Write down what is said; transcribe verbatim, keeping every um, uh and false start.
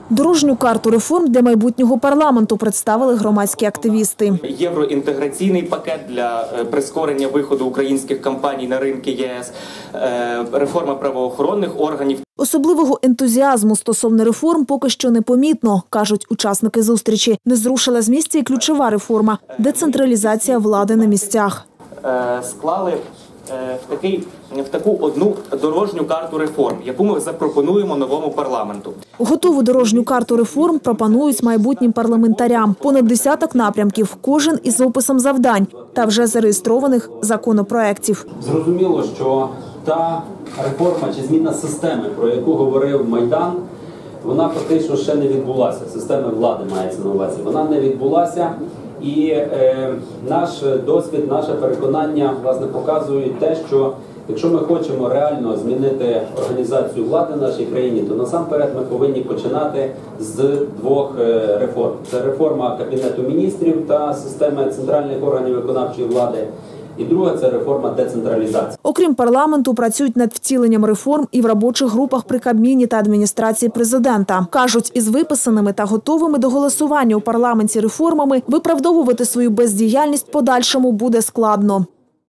Дорожню карту реформ для майбутнього парламенту представили громадські активісти. Євроінтеграційний пакет для прискорення виходу українських компаній на ринки ЄС, реформа правоохоронних органів. Особливого ентузіазму стосовно реформ поки що не помітно, кажуть учасники зустрічі. Не зрушила з місця і ключова реформа – децентралізація влади на місцях. Склали в, такий, в таку одну дорожню карту реформ, яку ми запропонуємо новому парламенту. Готову дорожню карту реформ пропонують майбутнім парламентарям. Понад десяток напрямків, кожен із описом завдань та вже зареєстрованих законопроєктів. Зрозуміло, що та реформа чи зміна системи, про яку говорив Майдан, вона фактично ще не відбулася. Системи влади мається на увазі. Вона не відбулася. І е, наш досвід, наше переконання, власне, показують те, що якщо ми хочемо реально змінити організацію влади в нашій країні, то насамперед ми повинні починати з двох реформ. Це реформа Кабінету міністрів та системи центральних органів виконавчої влади. І друга – це реформа децентралізації. Окрім парламенту, працюють над втіленням реформ і в робочих групах при Кабміні та адміністрації президента. Кажуть, із виписаними та готовими до голосування у парламенті реформами виправдовувати свою бездіяльність подальшому буде складно.